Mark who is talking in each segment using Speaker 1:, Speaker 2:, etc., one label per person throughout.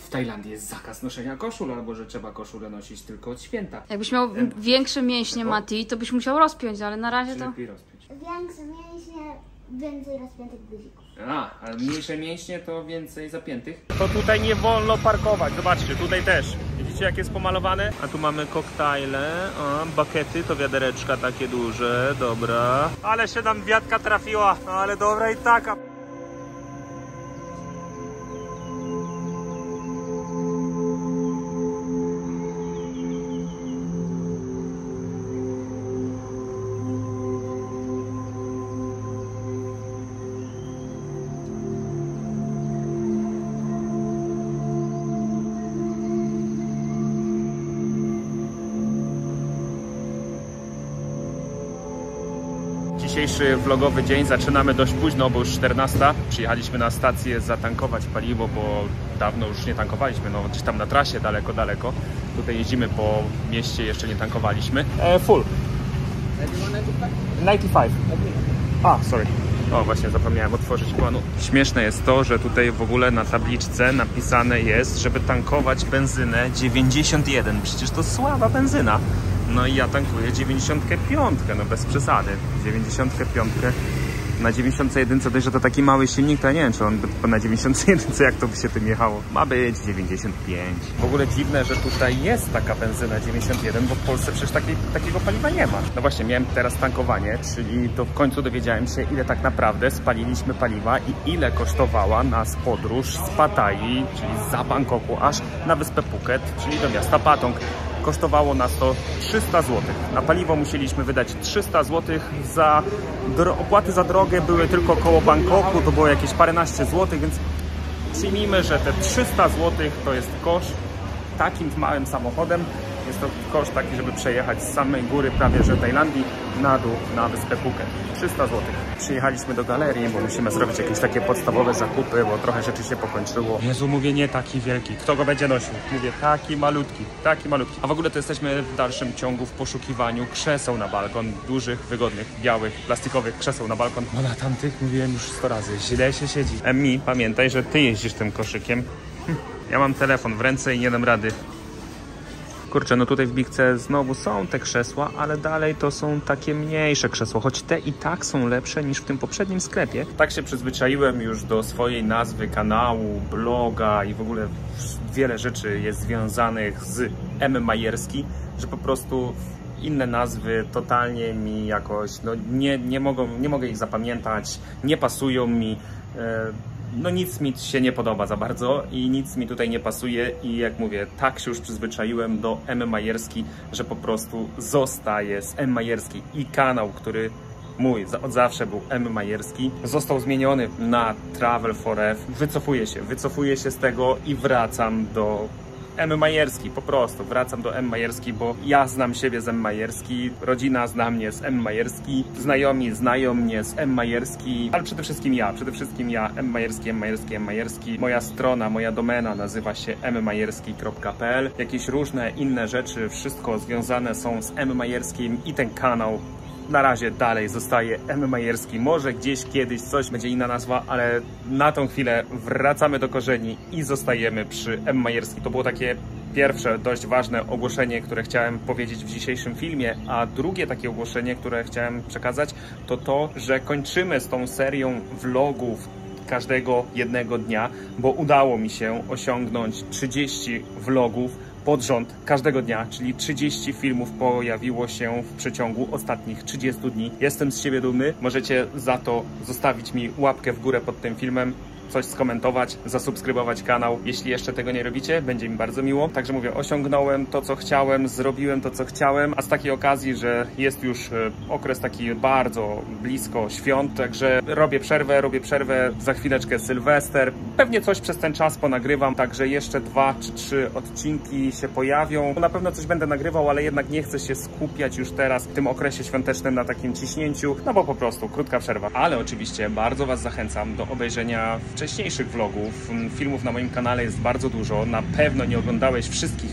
Speaker 1: w Tajlandii jest zakaz noszenia koszul, albo że trzeba koszulę nosić tylko od święta.
Speaker 2: Jakbyś miał większe mięśnie, Mati, to byś musiał rozpiąć, ale na razie to...
Speaker 1: Lepiej rozpiąć.
Speaker 3: Większe mięśnie, więcej rozpiętych guzików.
Speaker 1: Ale mniejsze mięśnie to więcej zapiętych.
Speaker 4: To tutaj nie wolno parkować, zobaczcie, tutaj też. Widzicie jak jest pomalowane? A tu mamy koktajle, bakety, to wiadereczka takie duże, dobra. Ale się nam wiatka trafiła, ale dobra i taka. Dzisiejszy vlogowy dzień zaczynamy dość późno, bo już 14. Przyjechaliśmy na stację zatankować paliwo, bo dawno już nie tankowaliśmy, no gdzieś tam na trasie daleko. Tutaj jeździmy po mieście, jeszcze nie tankowaliśmy. Full. 95. Sorry. O, właśnie zapomniałem otworzyć planu. Śmieszne jest to, że tutaj w ogóle na tabliczce napisane jest, żeby tankować benzynę 91. Przecież to słaba benzyna. No i ja tankuję 95, no bez przesady. 95 na 91, dość, że to taki mały silnik, to ja nie wiem, czy on by na 91, jak to by się tym jechało. Ma być 95. W ogóle dziwne, że tutaj jest taka benzyna 91, bo w Polsce przecież takiego paliwa nie ma. No właśnie, miałem teraz tankowanie, czyli to w końcu dowiedziałem się, ile tak naprawdę spaliliśmy paliwa i ile kosztowała nas podróż z Pattayee, czyli za Bangkoku, aż na wyspę Phuket, czyli do miasta Patong. Kosztowało nas to 300 zł. Na paliwo musieliśmy wydać 300 zł. Opłaty za drogę były tylko koło Bangkoku, to było jakieś paręnaście złotych, więc przyjmijmy, że te 300 zł to jest koszt takim małym samochodem. Jest to koszt taki, żeby przejechać z samej góry prawie że Tajlandii na dół na wyspę Phuket. 300 zł. Przyjechaliśmy do galerii, bo musimy zrobić jakieś takie podstawowe zakupy, bo trochę rzeczy się pokończyło. Jezu, mówię, nie taki wielki. Kto go będzie nosił? Mówię, taki malutki, taki malutki. A w ogóle to jesteśmy w dalszym ciągu w poszukiwaniu krzeseł na balkon. Dużych, wygodnych, białych, plastikowych krzeseł na balkon. No na tamtych mówiłem już 100 razy. Źle się siedzi. Emmi, pamiętaj, że ty jeździsz tym koszykiem. Ja mam telefon w ręce i nie dam rady. Kurczę, no tutaj w Bigce znowu są te krzesła, ale dalej to są takie mniejsze krzesła, choć te i tak są lepsze niż w tym poprzednim sklepie. Tak się przyzwyczaiłem już do swojej nazwy kanału, bloga i w ogóle wiele rzeczy jest związanych z M. Majerski, że po prostu inne nazwy totalnie mi jakoś, no nie mogę ich zapamiętać, nie pasują mi. No nic mi się nie podoba za bardzo i nic mi tutaj nie pasuje i jak mówię, tak się już przyzwyczaiłem do M. Majerski, że po prostu zostaję z M. Majerski i kanał, który mój od zawsze był M. Majerski, został zmieniony na Travel for F. Wycofuję się z tego i wracam do M. Majerski, po prostu wracam do M. Majerski, bo ja znam siebie z M. Majerski, rodzina zna mnie z M. Majerski, znajomi znają mnie z M. Majerski, ale przede wszystkim ja, M. Majerski, M. Majerski, M. Majerski. Moja strona, moja domena nazywa się mmajerski.pl. Jakieś różne inne rzeczy, wszystko związane są z M. Majerskim i ten kanał na razie dalej zostaje M. Majerski. Może gdzieś kiedyś coś będzie inna nazwa, ale na tą chwilę wracamy do korzeni i zostajemy przy M. Majerski. To było takie pierwsze dość ważne ogłoszenie, które chciałem powiedzieć w dzisiejszym filmie, a drugie takie ogłoszenie, które chciałem przekazać, to to, że kończymy z tą serią vlogów każdego jednego dnia, bo udało mi się osiągnąć 30 vlogów pod rząd każdego dnia, czyli 30 filmów pojawiło się w przeciągu ostatnich 30 dni. Jestem z siebie dumny. Możecie za to zostawić mi łapkę w górę pod tym filmem, coś skomentować, zasubskrybować kanał. Jeśli jeszcze tego nie robicie, będzie mi bardzo miło. Także mówię, osiągnąłem to, co chciałem, zrobiłem to, co chciałem, a z takiej okazji, że jest już okres taki bardzo blisko świąt, także robię przerwę, za chwileczkę Sylwester. Pewnie coś przez ten czas ponagrywam, także jeszcze 2 czy 3 odcinki się pojawią. Na pewno coś będę nagrywał, ale jednak nie chcę się skupiać już teraz w tym okresie świątecznym na takim ciśnięciu, no bo po prostu krótka przerwa. Ale oczywiście bardzo Was zachęcam do obejrzenia wcześniejszych vlogów. Filmów na moim kanale jest bardzo dużo. Na pewno nie oglądałeś wszystkich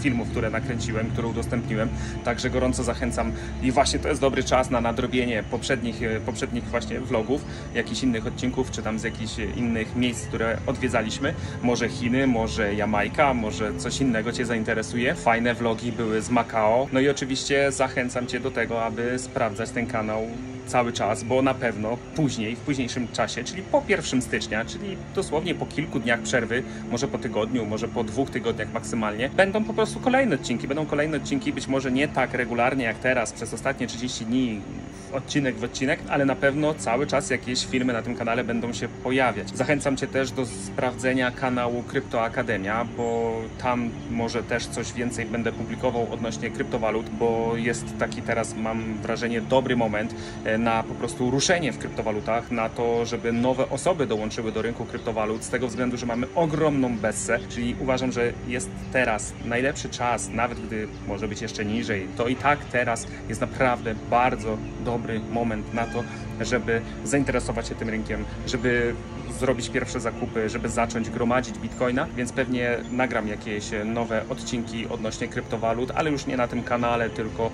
Speaker 4: filmów, które nakręciłem, które udostępniłem. Także gorąco zachęcam i właśnie to jest dobry czas na nadrobienie poprzednich właśnie vlogów, jakichś innych odcinków, czy tam z jakichś innych miejsc, które odwiedzaliśmy. Może Chiny, może Jamajka, może coś innego Cię zainteresuje. Fajne vlogi były z Makao. No i oczywiście zachęcam Cię do tego, aby sprawdzać ten kanał cały czas, bo na pewno później, w późniejszym czasie, czyli po 1 stycznia, czyli dosłownie po kilku dniach przerwy, może po tygodniu, może po 2 tygodniach maksymalnie, będą po prostu kolejne odcinki, być może nie tak regularnie jak teraz, przez ostatnie 30 dni, odcinek w odcinek, ale na pewno cały czas jakieś filmy na tym kanale będą się pojawiać. Zachęcam Cię też do sprawdzenia kanału Kryptoakademia, bo tam może też coś więcej będę publikował odnośnie kryptowalut, bo jest taki teraz, mam wrażenie, dobry moment na po prostu ruszenie w kryptowalutach, na to, żeby nowe osoby dołączyły do rynku kryptowalut, z tego względu, że mamy ogromną bessę, czyli uważam, że jest teraz najlepszy czas, nawet gdy może być jeszcze niżej, to i tak teraz jest naprawdę bardzo dobry moment na to, żeby zainteresować się tym rynkiem, żeby zrobić pierwsze zakupy, żeby zacząć gromadzić bitcoina, więc pewnie nagram jakieś nowe odcinki odnośnie kryptowalut, ale już nie na tym kanale, tylko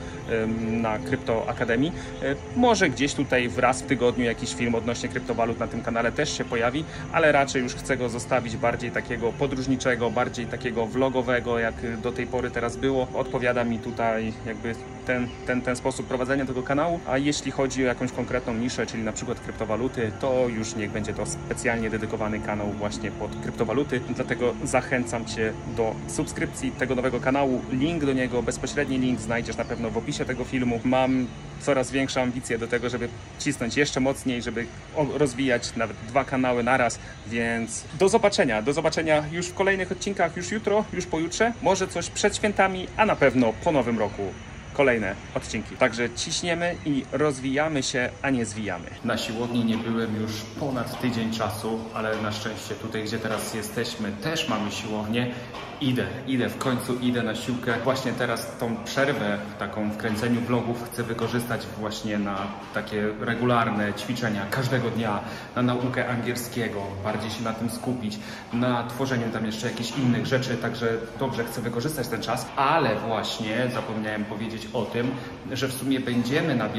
Speaker 4: na Kryptoakademii. Może gdzieś tutaj raz w tygodniu jakiś film odnośnie kryptowalut na tym kanale też się pojawi, ale raczej już chcę go zostawić bardziej takiego podróżniczego, bardziej takiego vlogowego, jak do tej pory teraz było. Odpowiada mi tutaj jakby ten sposób prowadzenia tego kanału, a jeśli chodzi o jakąś konkretną niszę, czyli na przykład kryptowaluty, to już niech będzie to specjalnie dedykowany kanał właśnie pod kryptowaluty, dlatego zachęcam Cię do subskrypcji tego nowego kanału. Link do niego, bezpośredni link znajdziesz na pewno w opisie tego filmu. Mam coraz większe ambicje do tego, żeby cisnąć jeszcze mocniej, żeby rozwijać nawet 2 kanały naraz, więc do zobaczenia już w kolejnych odcinkach, już jutro, już pojutrze, może coś przed świętami, a na pewno po nowym roku. Kolejne odcinki. Także ciśniemy i rozwijamy się, a nie zwijamy. Na siłowni nie byłem już ponad tydzień czasu, ale na szczęście tutaj, gdzie teraz jesteśmy, też mamy siłownię. Idę, w końcu idę na siłkę. Właśnie teraz tą przerwę taką w kręceniu vlogów chcę wykorzystać właśnie na takie regularne ćwiczenia każdego dnia, na naukę angielskiego, bardziej się na tym skupić, na tworzeniu tam jeszcze jakichś innych rzeczy, także dobrze chcę wykorzystać ten czas, ale właśnie zapomniałem powiedzieć o tym, że w sumie będziemy na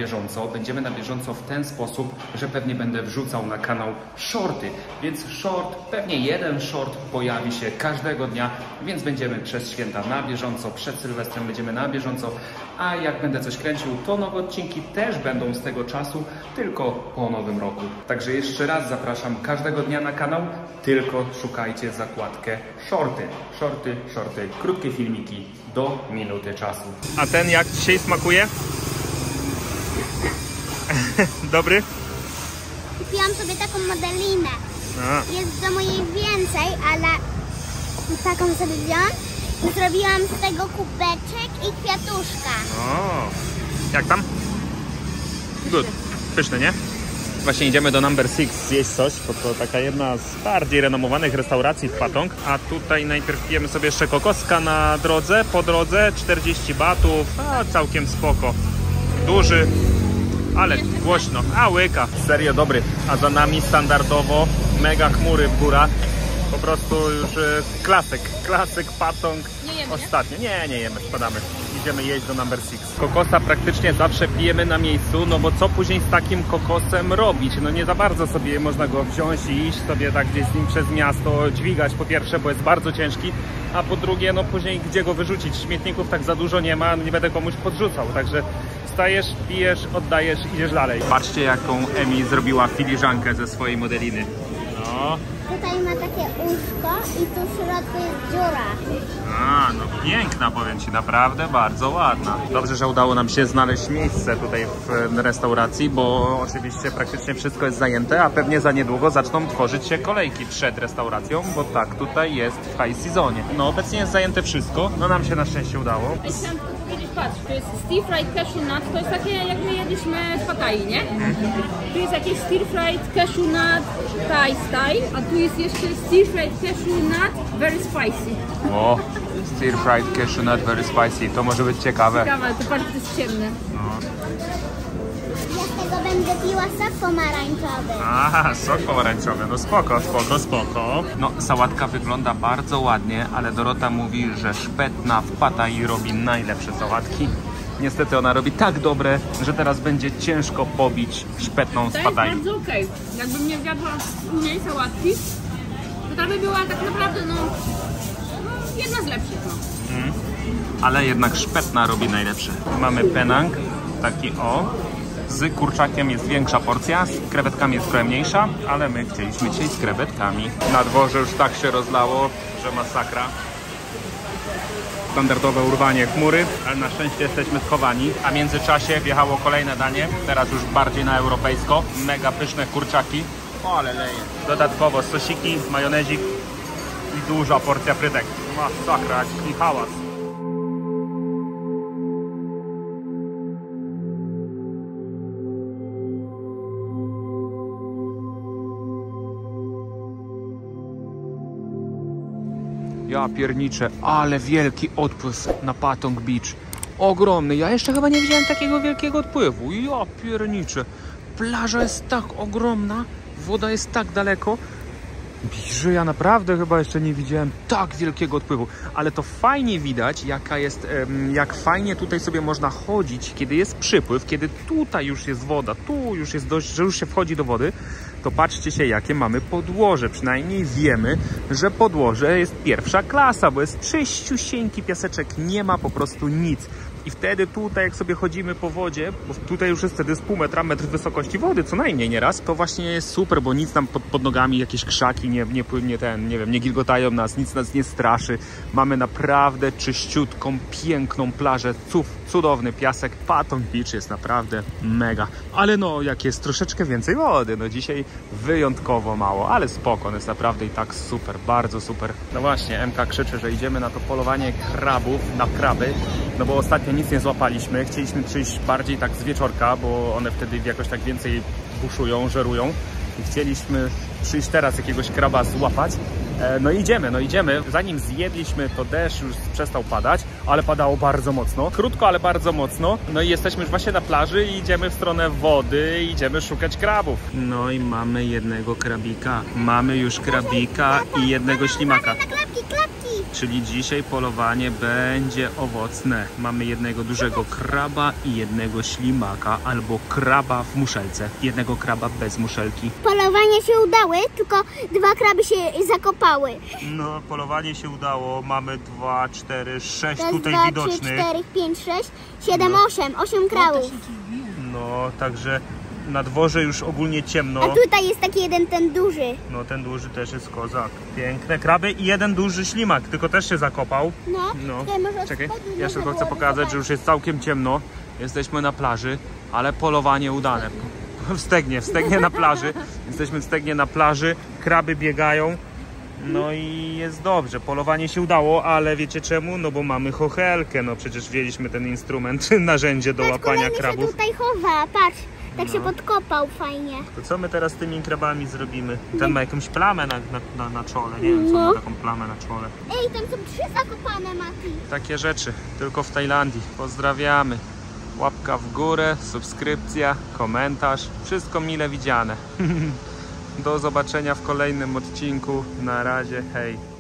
Speaker 4: bieżąco w ten sposób, że pewnie będę wrzucał na kanał shorty, więc pewnie jeden short pojawi się każdego dnia, więc będziemy przez święta na bieżąco, przed Sylwestrem będziemy na bieżąco, a jak będę coś kręcił, to nowe odcinki też będą z tego czasu, tylko po nowym roku. Także jeszcze raz zapraszam każdego dnia na kanał, tylko szukajcie zakładkę shorty, krótkie filmiki do minuty czasu. A ten jak dzisiaj smakuje? Dobry?
Speaker 3: Kupiłam sobie taką modelinę. Jest w domu jej więcej, ale taką sobie wziąłam i zrobiłam z tego kubeczek i kwiatuszka.
Speaker 4: O, jak tam? Good. Pyszne, nie? Właśnie idziemy do Number 6 zjeść coś, bo to taka jedna z bardziej renomowanych restauracji w Patong. A tutaj najpierw pijemy sobie jeszcze kokoska na drodze, po drodze 40 batów, a całkiem spoko. Duży, ale głośno, a łyka. Serio dobry, a za nami standardowo mega chmury w górach. Po prostu już klasyk Patong.
Speaker 2: Nie jemy,
Speaker 4: ostatnio. Nie jemy, spadamy. Idziemy jeść do Number 6. Kokosa praktycznie zawsze pijemy na miejscu, no bo co później z takim kokosem robić? No nie za bardzo sobie można go wziąć i iść sobie tak gdzieś z nim przez miasto, dźwigać po pierwsze, bo jest bardzo ciężki, a po drugie, no później gdzie go wyrzucić? Śmietników tak za dużo nie ma, nie będę komuś podrzucał, także wstajesz, pijesz, oddajesz, idziesz dalej. Patrzcie, jaką Emi zrobiła filiżankę ze swojej modeliny. No.
Speaker 3: Tutaj ma takie uszko i tu w środku jest dziura.
Speaker 4: A, no piękna, powiem Ci, naprawdę bardzo ładna. Dobrze, że udało nam się znaleźć miejsce tutaj w restauracji, bo oczywiście praktycznie wszystko jest zajęte, a pewnie za niedługo zaczną tworzyć się kolejki przed restauracją, bo tak tutaj jest w high seasonie. No obecnie jest zajęte wszystko, no nam się na szczęście udało.
Speaker 2: Chciałam powiedzieć, patrz, to jest stir fried cashew nut, to jest takie jak my jedliśmy w Pattayі, nie? Tu jest jakieś stir fried cashew nut Thai style, a tu jest jeszcze stir fried cashew nut very spicy.
Speaker 4: O, stir fried cashew nut very spicy, to może być ciekawe.
Speaker 2: Ciekawe, to patrz, to jest ciemne.
Speaker 4: No.
Speaker 3: Dlatego będę piła sok pomarańczowy.
Speaker 4: Aha, sok pomarańczowy, no spoko, spoko, spoko. No, sałatka wygląda bardzo ładnie, ale Dorota mówi, że szpetna w Pattayі robi najlepsze sałatki. Niestety ona robi tak dobre, że teraz będzie ciężko pobić szpetną z
Speaker 2: To jest
Speaker 4: Pattayı.
Speaker 2: bardzo okej. Jakbym nie zjadła u niej sałatki, to ta by była tak naprawdę, no jedna z lepszych, no.
Speaker 4: Ale jednak szpetna robi najlepsze. Mamy penang, taki o. Z kurczakiem jest większa porcja, z krewetkami jest trochę mniejsza, ale my chcieliśmy dzisiaj z krewetkami. Na dworze już tak się rozlało, że masakra. Standardowe urwanie chmury, ale na szczęście jesteśmy schowani. A w międzyczasie wjechało kolejne danie, teraz już bardziej na europejsko. Mega pyszne kurczaki. O, ale leje. Dodatkowo sosiki, majonezik i duża porcja frytek. Masakra, jaki hałas. Ja pierniczę, ale wielki odpływ na Patong Beach. Ogromny. Ja jeszcze chyba nie widziałem takiego wielkiego odpływu. Ja pierniczę. Plaża jest tak ogromna, woda jest tak daleko, że ja naprawdę chyba jeszcze nie widziałem tak wielkiego odpływu. Ale to fajnie widać, jak fajnie tutaj sobie można chodzić, kiedy jest przypływ, kiedy tutaj już jest woda, tu już jest dość, że już się wchodzi do wody. To patrzcie się, jakie mamy podłoże. Przynajmniej wiemy, że podłoże jest pierwsza klasa, bo jest czyściusieńki piaseczek, nie ma po prostu nic. I wtedy tutaj, jak sobie chodzimy po wodzie, bo tutaj już jest wtedy z pół metra, metr wysokości wody, co najmniej nieraz, to właśnie jest super, bo nic nam pod nogami, jakieś krzaki nie gilgotają nas, nic nas nie straszy. Mamy naprawdę czyściutką, piękną plażę, cudowny piasek. Patong Beach jest naprawdę mega. Ale no, jak jest troszeczkę więcej wody, no dzisiaj wyjątkowo mało, ale spoko, on jest naprawdę i tak super, bardzo super. No właśnie, MK krzyczy, że idziemy na to polowanie krabów, na kraby, no bo ostatnio nic nie złapaliśmy. Chcieliśmy przyjść bardziej tak z wieczorka, bo one wtedy jakoś tak więcej buszują, żerują. I chcieliśmy przyjść teraz jakiegoś kraba złapać. No idziemy. Zanim zjedliśmy, to deszcz już przestał padać, ale padało bardzo mocno. Krótko, ale bardzo mocno. No i jesteśmy już właśnie na plaży i idziemy w stronę wody, idziemy szukać krabów. No i mamy jednego krabika. Mamy już krabika i jednego ślimaka.
Speaker 3: Klapki.
Speaker 4: Czyli dzisiaj polowanie będzie owocne. Mamy jednego dużego kraba i jednego ślimaka, albo kraba w muszelce. Jednego kraba bez muszelki.
Speaker 3: Polowanie się udały, tylko 2 kraby się zakopały.
Speaker 4: No, polowanie się udało. Mamy 2, 4, 6
Speaker 3: Raz,
Speaker 4: tutaj
Speaker 3: 2,
Speaker 4: widocznych.
Speaker 3: 3, 4, 5, 6, 7, 8 krabów.
Speaker 4: No, także na dworze już ogólnie ciemno.
Speaker 3: A tutaj jest taki jeden, ten duży.
Speaker 4: No, ten duży też jest kozak. Piękne kraby i jeden duży ślimak, tylko też się zakopał.
Speaker 3: No.
Speaker 4: Czekaj, ja tylko chcę pokazać, że już jest całkiem ciemno. Jesteśmy na plaży, ale polowanie udane. W Stegnie na plaży. Jesteśmy w Stegnie na plaży, kraby biegają. No i jest dobrze, polowanie się udało, ale wiecie czemu? No bo mamy chochelkę, no przecież wzięliśmy ten instrument, narzędzie do łapania krabów.
Speaker 3: Się tutaj chowa, patrz, tak się podkopał fajnie.
Speaker 4: To co my teraz z tymi krabami zrobimy? Ten ma jakąś plamę na czole, nie wiem co ma taką plamę na czole.
Speaker 3: Ej, tam są 3 zakopane, Mati.
Speaker 4: Takie rzeczy, tylko w Tajlandii. Pozdrawiamy. Łapka w górę, subskrypcja, komentarz, wszystko mile widziane. Do zobaczenia w kolejnym odcinku. Na razie, hej.